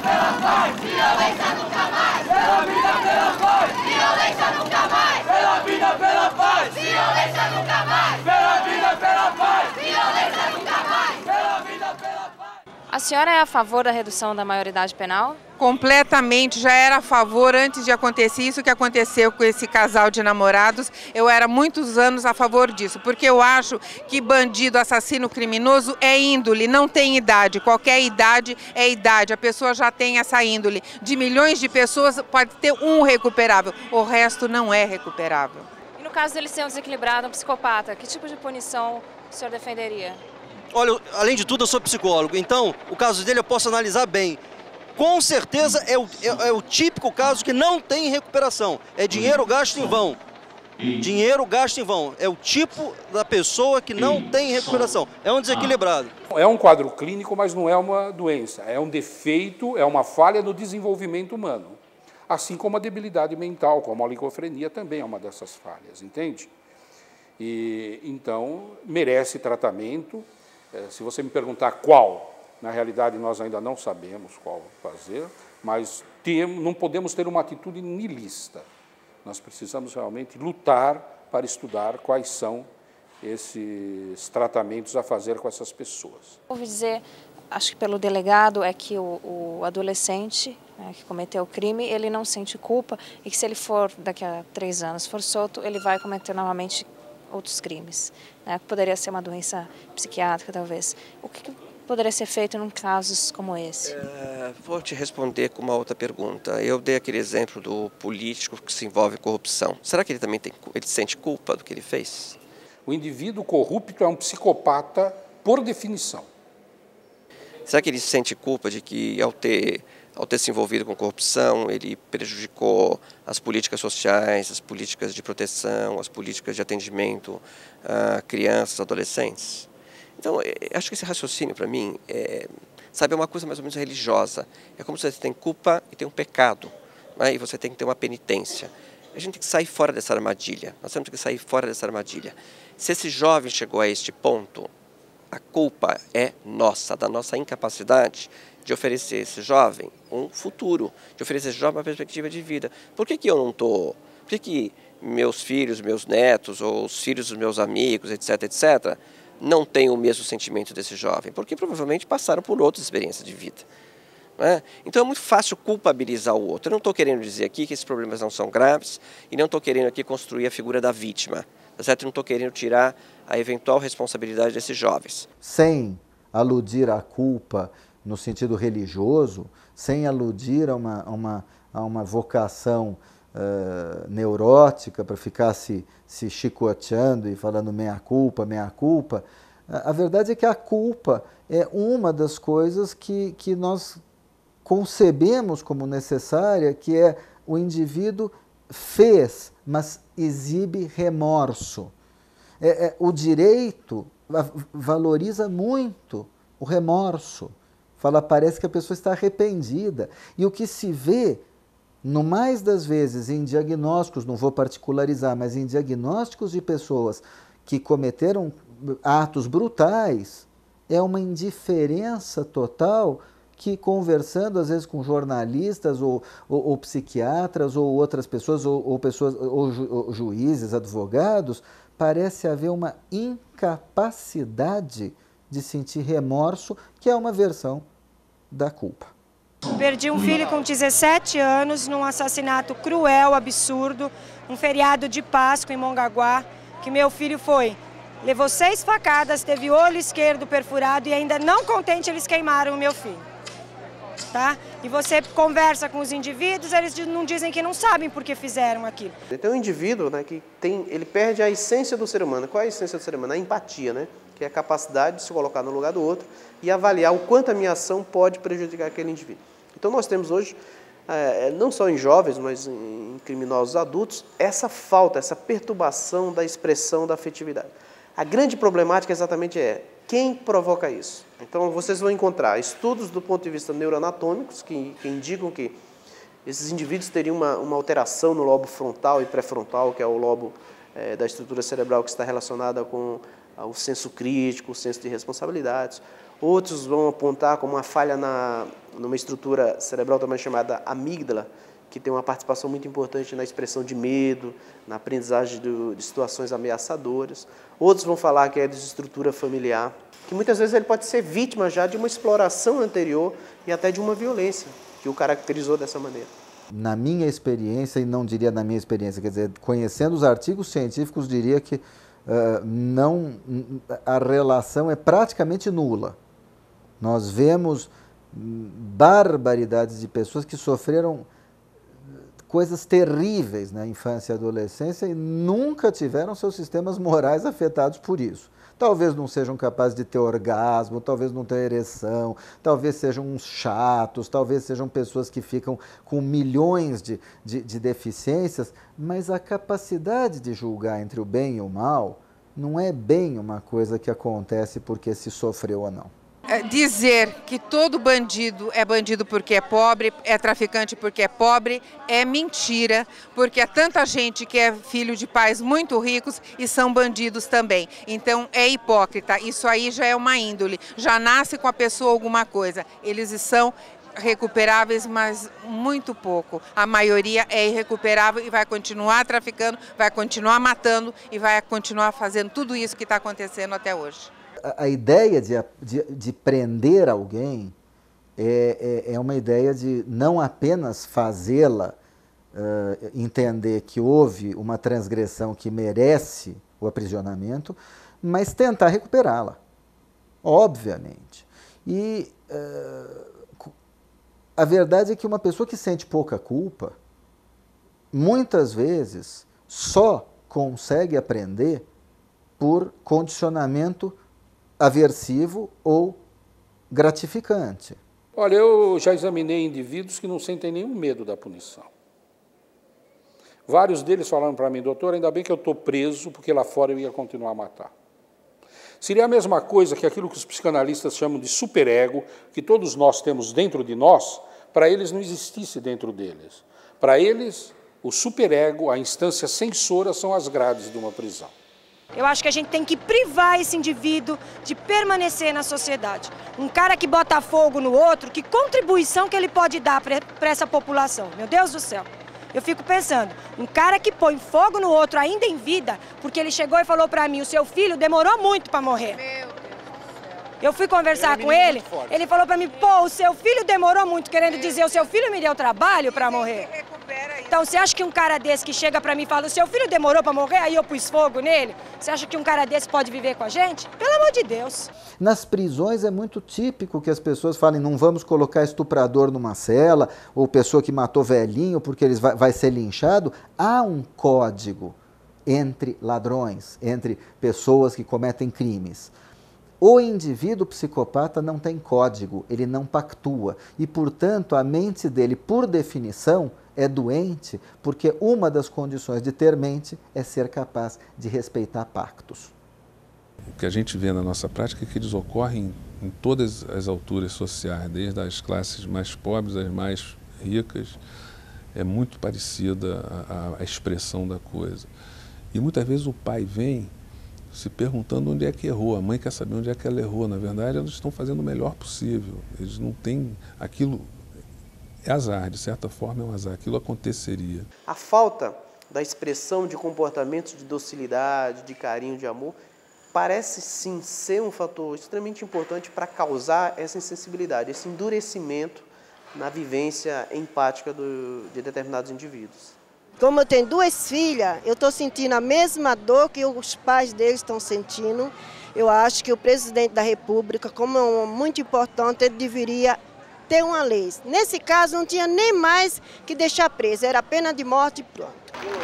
pela paz, violência nunca mais. Pela vida, pela paz, violência nunca mais. Pela vida, pela paz, violência nunca mais. Pela vida, pela paz, violência nunca mais. Pela vida, pela paz. A senhora é a favor da redução da maioridade penal? Completamente, já era a favor antes de acontecer isso que aconteceu com esse casal de namorados. Eu era há muitos anos a favor disso, porque eu acho que bandido, assassino, criminoso é índole, não tem idade. Qualquer idade é idade, a pessoa já tem essa índole. De milhões de pessoas pode ter um recuperável, o resto não é recuperável. E no caso dele ser um desequilibrado, um psicopata, que tipo de punição o senhor defenderia? Olha, além de tudo eu sou psicólogo, então o caso dele eu posso analisar bem. Com certeza é o típico caso que não tem recuperação. É dinheiro gasto em vão. Dinheiro gasto em vão. É o tipo da pessoa que não tem recuperação. É um desequilibrado. É um quadro clínico, mas não é uma doença. É um defeito, é uma falha no desenvolvimento humano. Assim como a debilidade mental, como a oligofrenia também é uma dessas falhas, entende? E então merece tratamento. Se você me perguntar qual, na realidade, nós ainda não sabemos qual fazer, mas não podemos ter uma atitude niilista. Nós precisamos realmente lutar para estudar quais são esses tratamentos a fazer com essas pessoas. Ouvi dizer, acho que pelo delegado, é que o adolescente, né, que cometeu o crime, ele não sente culpa e que se ele for, daqui a 3 anos, for solto, ele vai cometer novamente outros crimes, né? Poderia ser uma doença psiquiátrica, talvez. O que poderia ser feito em casos como esse? Vou te responder com uma outra pergunta. Eu dei aquele exemplo do político que se envolve em corrupção. Será que ele também ele sente culpa do que ele fez? O indivíduo corrupto é um psicopata por definição. Será que ele sente culpa de que, ao ter se envolvido com corrupção, ele prejudicou as políticas sociais, as políticas de proteção, as políticas de atendimento a crianças, adolescentes? Então, acho que esse raciocínio, para mim, é uma coisa mais ou menos religiosa. É como se você tem culpa e tem um pecado, né? E você tem que ter uma penitência. A gente tem que sair fora dessa armadilha. Nós temos que sair fora dessa armadilha. Se esse jovem chegou a este ponto, a culpa é nossa, da nossa incapacidade de oferecer a esse jovem um futuro, de oferecer a esse jovem uma perspectiva de vida. Por que eu não estou? Por que meus filhos, meus netos, ou os filhos dos meus amigos, etc., etc., não têm o mesmo sentimento desse jovem? Porque provavelmente passaram por outras experiências de vida. Né? Então é muito fácil culpabilizar o outro. Eu não estou querendo dizer aqui que esses problemas não são graves e não estou querendo aqui construir a figura da vítima. Tá certo? Eu não estou querendo tirar a eventual responsabilidade desses jovens. Sem aludir à culpa no sentido religioso, sem aludir a uma vocação neurótica para ficar se chicoteando e falando meia culpa, a verdade é que a culpa é uma das coisas que nós concebemos como necessária, que é o indivíduo fez, mas exibe remorso. O direito valoriza muito o remorso. Parece que a pessoa está arrependida. E o que se vê, no mais das vezes, em diagnósticos, não vou particularizar, mas em diagnósticos de pessoas que cometeram atos brutais, é uma indiferença total que, conversando às vezes com jornalistas ou psiquiatras ou outras pessoas, ou juízes, advogados, parece haver uma incapacidade de sentir remorso, que é uma versão da culpa. Perdi um filho com 17 anos num assassinato cruel, absurdo, um feriado de Páscoa em Mongaguá, que meu filho levou 6 facadas, teve o olho esquerdo perfurado e ainda não contente eles queimaram o meu filho. Tá? E você conversa com os indivíduos, eles não dizem que não sabem por que fizeram aquilo. Então o indivíduo, né, ele perde a essência do ser humano. Qual é a essência do ser humano? A empatia, né? Que é a capacidade de se colocar no lugar do outro e avaliar o quanto a minha ação pode prejudicar aquele indivíduo. Então nós temos hoje, não só em jovens, mas em criminosos adultos, essa falta, essa perturbação da expressão da afetividade. A grande problemática exatamente é quem provoca isso. Então vocês vão encontrar estudos do ponto de vista neuroanatômicos que indicam que esses indivíduos teriam uma alteração no lobo frontal e pré-frontal, que é o lobo da estrutura cerebral que está relacionada com o senso crítico, o senso de responsabilidades. Outros vão apontar como uma falha numa estrutura cerebral também chamada amígdala, que tem uma participação muito importante na expressão de medo, na aprendizagem de situações ameaçadoras. Outros vão falar que é desestrutura familiar, que muitas vezes ele pode ser vítima já de uma exploração anterior e até de uma violência que o caracterizou dessa maneira. Na minha experiência, e não diria na minha experiência, quer dizer, conhecendo os artigos científicos, diria que a relação é praticamente nula. Nós vemos barbaridades de pessoas que sofreram coisas terríveis na infância e adolescência e nunca tiveram seus sistemas morais afetados por isso. Talvez não sejam capazes de ter orgasmo, talvez não tenham ereção, talvez sejam uns chatos, talvez sejam pessoas que ficam com milhões de deficiências, mas a capacidade de julgar entre o bem e o mal não é bem uma coisa que acontece porque se sofreu ou não. Dizer que todo bandido é bandido porque é pobre, é traficante porque é pobre, é mentira, porque há tanta gente que é filho de pais muito ricos e são bandidos também. Então é hipócrita, isso aí já é uma índole, já nasce com a pessoa alguma coisa. Eles são recuperáveis, mas muito pouco. A maioria é irrecuperável e vai continuar traficando, vai continuar matando e vai continuar fazendo tudo isso que está acontecendo até hoje. A ideia de prender alguém é uma ideia de não apenas fazê-la entender que houve uma transgressão que merece o aprisionamento, mas tentar recuperá-la, obviamente. E a verdade é que uma pessoa que sente pouca culpa, muitas vezes só consegue aprender por condicionamento aversivo ou gratificante. Olha, eu já examinei indivíduos que não sentem nenhum medo da punição. Vários deles falaram para mim, doutor, ainda bem que eu estou preso, porque lá fora eu ia continuar a matar. Seria a mesma coisa que aquilo que os psicanalistas chamam de superego, que todos nós temos dentro de nós, para eles não existisse dentro deles. Para eles, o superego, a instância censora, são as grades de uma prisão. Eu acho que a gente tem que privar esse indivíduo de permanecer na sociedade. Um cara que bota fogo no outro, que contribuição que ele pode dar para essa população? Meu Deus do céu. Eu fico pensando, um cara que põe fogo no outro ainda em vida, porque ele chegou e falou para mim, o seu filho demorou muito para morrer. Meu Deus do céu. Eu fui conversar com ele, ele falou para mim, pô, o seu filho demorou muito, querendo dizer, o seu filho me deu trabalho para morrer. Então, você acha que um cara desse que chega para mim e fala, o seu filho demorou para morrer, aí eu pus fogo nele? Você acha que um cara desse pode viver com a gente? Pelo amor de Deus. Nas prisões é muito típico que as pessoas falem, não vamos colocar estuprador numa cela, ou pessoa que matou velhinho porque ele vai ser linchado. Há um código entre ladrões, entre pessoas que cometem crimes. O indivíduo psicopata não tem código, ele não pactua e, portanto, a mente dele, por definição, é doente, porque uma das condições de ter mente é ser capaz de respeitar pactos. O que a gente vê na nossa prática é que eles ocorrem em todas as alturas sociais, desde as classes mais pobres às mais ricas, é muito parecida a expressão da coisa. E muitas vezes o pai vem se perguntando onde é que errou, a mãe quer saber onde é que ela errou. Na verdade, elas estão fazendo o melhor possível, eles não têm aquilo. É azar, de certa forma é um azar, aquilo aconteceria. A falta da expressão de comportamentos de docilidade, de carinho, de amor, parece sim ser um fator extremamente importante para causar essa insensibilidade, esse endurecimento na vivência empática de determinados indivíduos. Como eu tenho duas filhas, eu estou sentindo a mesma dor que os pais deles estão sentindo. Eu acho que o presidente da República, como é muito importante, ele deveria ter uma lei. Nesse caso, não tinha nem mais que deixar preso, era pena de morte e pronto.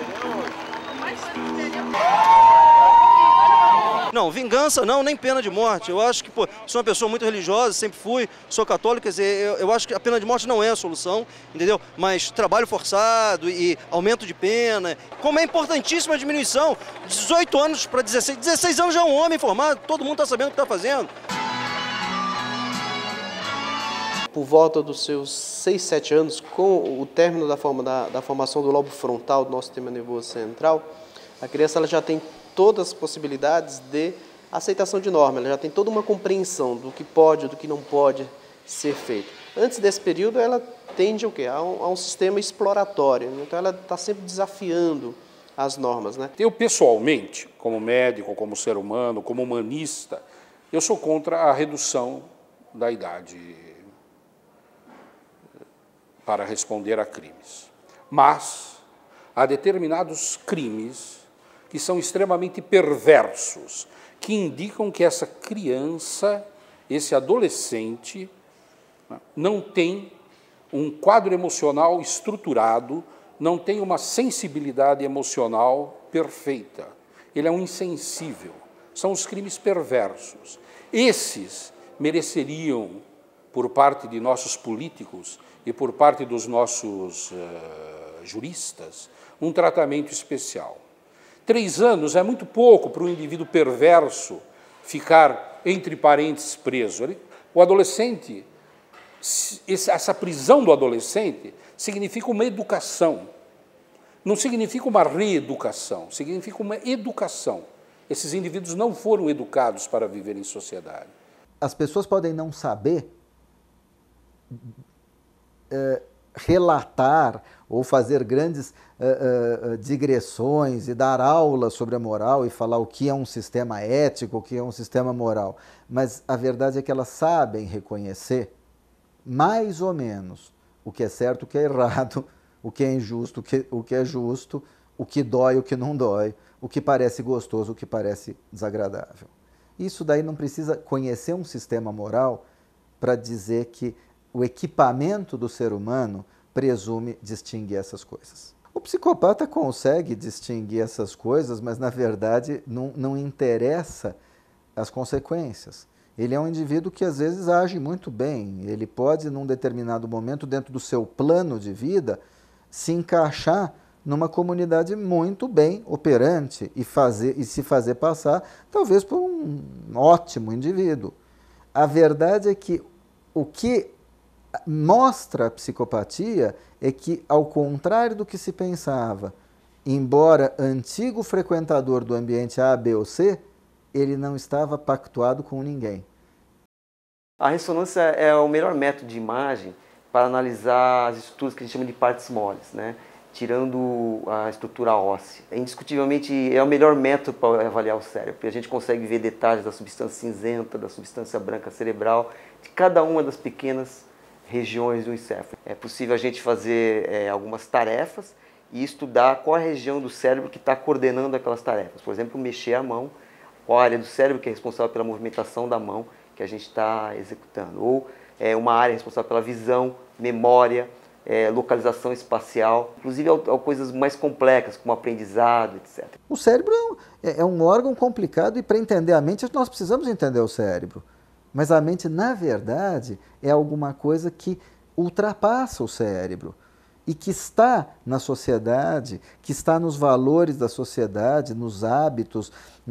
Não, vingança não, nem pena de morte. Eu acho que, pô, sou uma pessoa muito religiosa, sempre fui, sou católico, quer dizer, eu acho que a pena de morte não é a solução, entendeu? Mas trabalho forçado e aumento de pena, como é importantíssima a diminuição, 18 anos para 16, 16 anos já é um homem formado, todo mundo está sabendo o que está fazendo. Por volta dos seus 6, 7 anos, com o término da formação do lobo frontal do nosso sistema nervoso central, a criança ela já tem todas as possibilidades de aceitação de norma, ela já tem toda uma compreensão do que pode e do que não pode ser feito. Antes desse período, ela tende ao quê? A um sistema exploratório. Então, ela está sempre desafiando as normas, né? Eu, pessoalmente, como médico, como ser humano, como humanista, eu sou contra a redução da idade para responder a crimes. Mas há determinados crimes que são extremamente perversos, que indicam que essa criança, esse adolescente, não tem um quadro emocional estruturado, não tem uma sensibilidade emocional perfeita. Ele é um insensível. São os crimes perversos. Esses mereceriam, por parte de nossos políticos e por parte dos nossos juristas, um tratamento especial. 3 anos é muito pouco para um indivíduo perverso ficar, entre parênteses, preso. O adolescente, essa prisão do adolescente significa uma educação. Não significa uma reeducação, significa uma educação. Esses indivíduos não foram educados para viver em sociedade. As pessoas podem não saber relatar ou fazer grandes digressões e dar aulas sobre a moral e falar o que é um sistema ético, o que é um sistema moral. Mas a verdade é que elas sabem reconhecer mais ou menos o que é certo, o que é errado, o que é injusto, o que é justo, o que dói, o que não dói, o que parece gostoso, o que parece desagradável. Isso daí não precisa conhecer um sistema moral para dizer que o equipamento do ser humano presume distinguir essas coisas. O psicopata consegue distinguir essas coisas, mas na verdade não interessa as consequências. Ele é um indivíduo que às vezes age muito bem, ele pode num determinado momento dentro do seu plano de vida se encaixar numa comunidade muito bem operante e se fazer passar talvez por um ótimo indivíduo. A verdade é que o que mostra a psicopatia é que, ao contrário do que se pensava, embora antigo frequentador do ambiente A, B ou C, ele não estava pactuado com ninguém. A ressonância é o melhor método de imagem para analisar as estruturas que a gente chama de partes moles, né? Tirando a estrutura óssea. Indiscutivelmente é o melhor método para avaliar o cérebro, porque a gente consegue ver detalhes da substância cinzenta, da substância branca cerebral, de cada uma das pequenas regiões do encéfalo. É possível a gente fazer algumas tarefas e estudar qual a região do cérebro que está coordenando aquelas tarefas. Por exemplo, mexer a mão, qual a área do cérebro que é responsável pela movimentação da mão que a gente está executando. Ou uma área responsável pela visão, memória, localização espacial, inclusive coisas mais complexas, como aprendizado, etc. O cérebro é um órgão complicado e para entender a mente nós precisamos entender o cérebro. Mas a mente, na verdade, é alguma coisa que ultrapassa o cérebro e que está na sociedade, que está nos valores da sociedade, nos hábitos,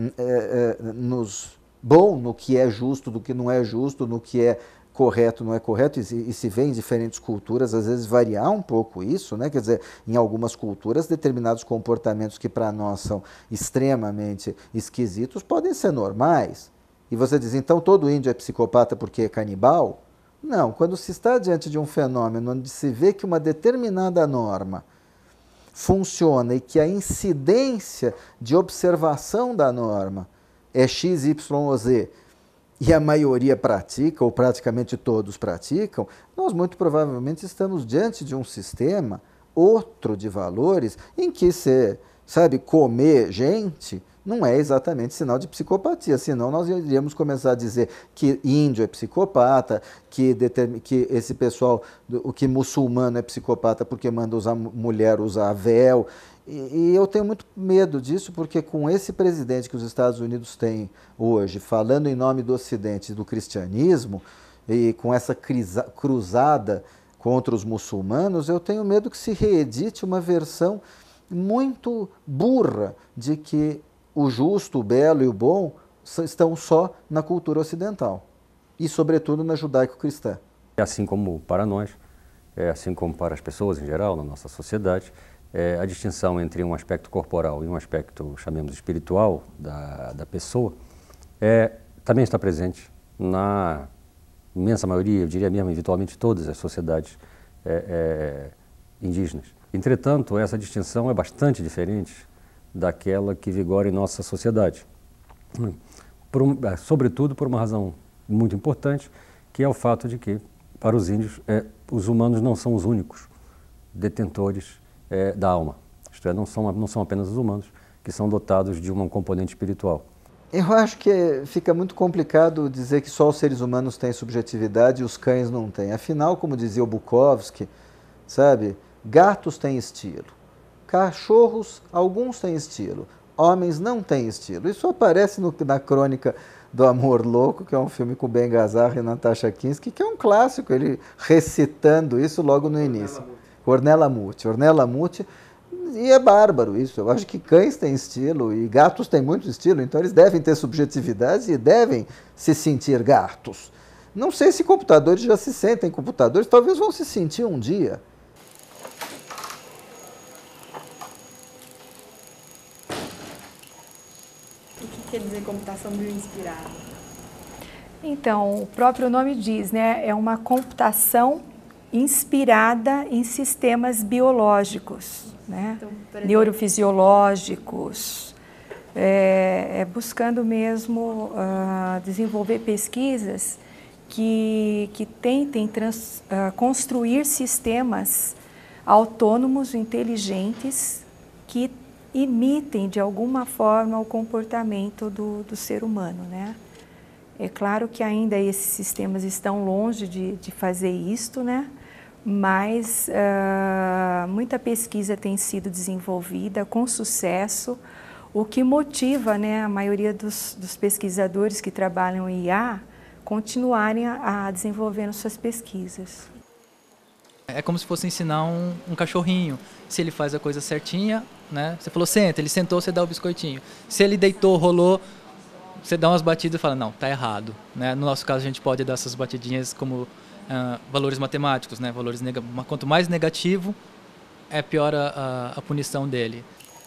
no que é justo, do que não é justo, no que é correto, não é correto, e se vê em diferentes culturas, às vezes variar um pouco isso, né? Quer dizer, em algumas culturas, determinados comportamentos que para nós são extremamente esquisitos podem ser normais. E você diz, então todo índio é psicopata porque é canibal? Não, quando se está diante de um fenômeno onde se vê que uma determinada norma funciona e que a incidência de observação da norma é X, Y ou Z, e a maioria pratica, ou praticamente todos praticam, nós muito provavelmente estamos diante de um sistema, outro de valores, em que comer gente não é exatamente sinal de psicopatia, senão nós iríamos começar a dizer que índio é psicopata, que esse pessoal, que muçulmano é psicopata porque manda mulher usar véu. E eu tenho muito medo disso, porque com esse presidente que os Estados Unidos têm hoje, falando em nome do Ocidente e do cristianismo, e com essa cruzada contra os muçulmanos, eu tenho medo que se reedite uma versão muito burra de que o justo, o belo e o bom estão só na cultura ocidental e, sobretudo, na judaico-cristã. Assim como para nós, assim como para as pessoas em geral, na nossa sociedade, a distinção entre um aspecto corporal e um aspecto, chamemos, espiritual da pessoa, também está presente na imensa maioria, eu diria mesmo, eventualmente todas as sociedades indígenas. Entretanto, essa distinção é bastante diferente daquela que vigora em nossa sociedade, sobretudo por uma razão muito importante, que é o fato de que, para os índios, os humanos não são os únicos detentores da alma. Isto é, não são apenas os humanos que são dotados de um componente espiritual. Eu acho que fica muito complicado dizer que só os seres humanos têm subjetividade e os cães não têm. Afinal, como dizia o Bukowski, sabe, gatos têm estilo, cachorros, alguns têm estilo, homens não têm estilo. Isso aparece na Crônica do Amor Louco, que é um filme com Ben Gazzara e Natasha Kinski, que é um clássico, ele recitando isso logo no início. Ornella Muti, e é bárbaro isso. Eu acho que cães têm estilo e gatos têm muito estilo, então eles devem ter subjetividade e devem se sentir gatos. Não sei se computadores já se sentem computadores, talvez vão se sentir um dia. O que quer dizer computação bioinspirada? Então, o próprio nome diz, né? É uma computação inspirada em sistemas biológicos, né? Então, neurofisiológicos, buscando mesmo desenvolver pesquisas que tentem construir sistemas autônomos, inteligentes, que imitem de alguma forma o comportamento do ser humano, né? É claro que ainda esses sistemas estão longe de fazer isto, né? Mas muita pesquisa tem sido desenvolvida com sucesso, o que motiva, né, a maioria dos pesquisadores que trabalham em IA continuarem a desenvolvendo suas pesquisas. É como se fosse ensinar um cachorrinho. Se ele faz a coisa certinha, né? Você falou senta, ele sentou, você dá o biscoitinho. Se ele deitou, rolou, você dá umas batidas e fala, não, tá errado, né? No nosso caso, a gente pode dar essas batidinhas como valores matemáticos, né? Valores quanto mais negativo, é pior a punição dele.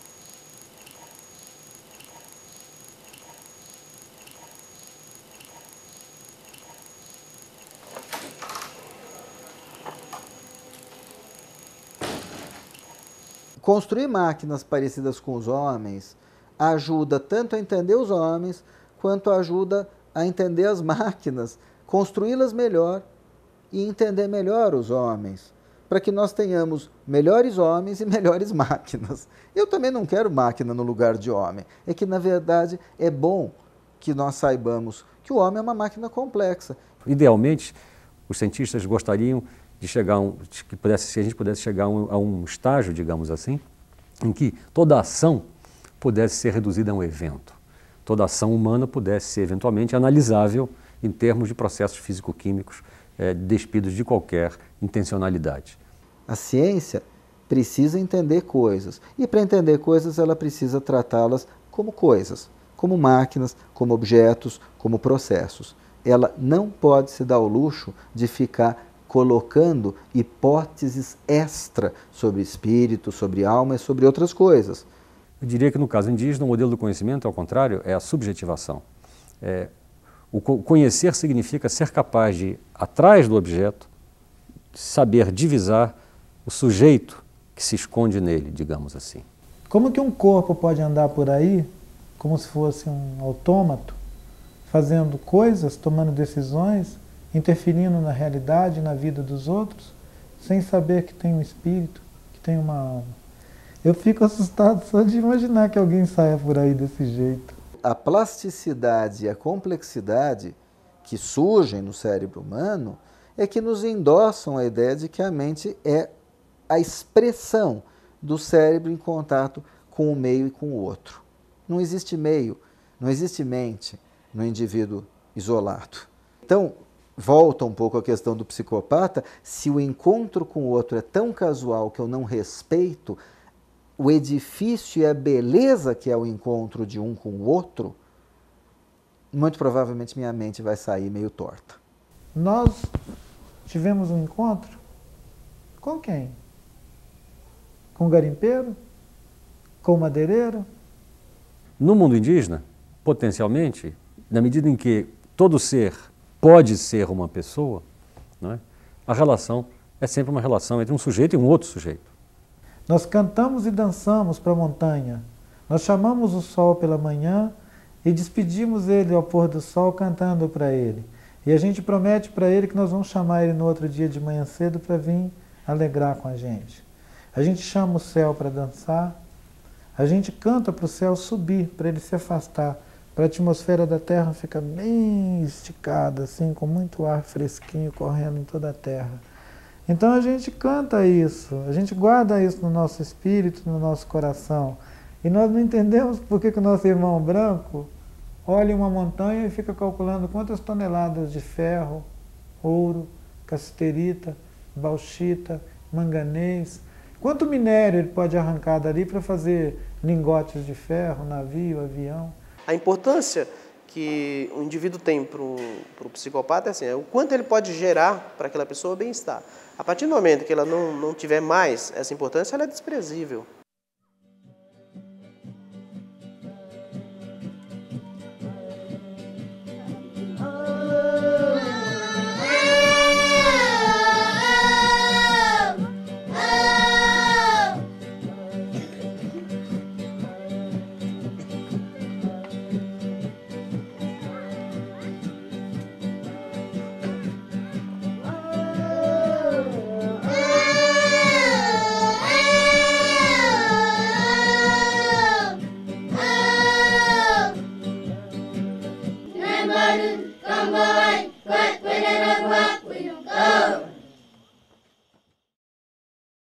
Construir máquinas parecidas com os homens ajuda tanto a entender os homens, quanto ajuda a entender as máquinas, construí-las melhor e entender melhor os homens, para que nós tenhamos melhores homens e melhores máquinas. Eu também não quero máquina no lugar de homem, é que na verdade é bom que nós saibamos que o homem é uma máquina complexa. Idealmente, os cientistas gostariam de chegar se a gente pudesse chegar a um estágio, digamos assim, em que toda ação pudesse ser reduzida a um evento. Toda ação humana pudesse ser eventualmente analisável em termos de processos físico-químicos despidos de qualquer intencionalidade. A ciência precisa entender coisas, e para entender coisas ela precisa tratá-las como coisas, como máquinas, como objetos, como processos. Ela não pode se dar o luxo de ficar colocando hipóteses extra sobre espírito, sobre alma e sobre outras coisas. Eu diria que no caso indígena, o modelo do conhecimento, ao contrário, é a subjetivação. O conhecer significa ser capaz de, atrás do objeto, saber divisar o sujeito que se esconde nele, digamos assim. Como que um corpo pode andar por aí, como se fosse um autômato, fazendo coisas, tomando decisões, interferindo na realidade, na vida dos outros, sem saber que tem um espírito, que tem uma alma? Eu fico assustado só de imaginar que alguém saia por aí desse jeito. A plasticidade e a complexidade que surgem no cérebro humano é que nos endossam a ideia de que a mente é a expressão do cérebro em contato com o meio e com o outro. Não existe meio, não existe mente no indivíduo isolado. Então, volta um pouco a questão do psicopata, se o encontro com o outro é tão casual que eu não respeito o edifício e a beleza que é o encontro de um com o outro, muito provavelmente minha mente vai sair meio torta. Nós tivemos um encontro com quem? Com o garimpeiro? Com o madeireiro? No mundo indígena, potencialmente, na medida em que todo ser pode ser uma pessoa, não é? A relação é sempre uma relação entre um sujeito e um outro sujeito. Nós cantamos e dançamos para a montanha. Nós chamamos o sol pela manhã e despedimos ele ao pôr do sol cantando para ele. E a gente promete para ele que nós vamos chamar ele no outro dia de manhã cedo para vir alegrar com a gente. A gente chama o céu para dançar, a gente canta para o céu subir, para ele se afastar, para a atmosfera da Terra ficar bem esticada, assim, com muito ar fresquinho correndo em toda a Terra. Então a gente canta isso, a gente guarda isso no nosso espírito, no nosso coração. E nós não entendemos por que o nosso irmão branco olha uma montanha e fica calculando quantas toneladas de ferro, ouro, cassiterita, bauxita, manganês, quanto minério ele pode arrancar dali para fazer lingotes de ferro, navio, avião. A importância que o indivíduo tem para o psicopata é assim, o quanto ele pode gerar para aquela pessoa bem-estar. A partir do momento que ela não tiver mais essa importância, ela é desprezível.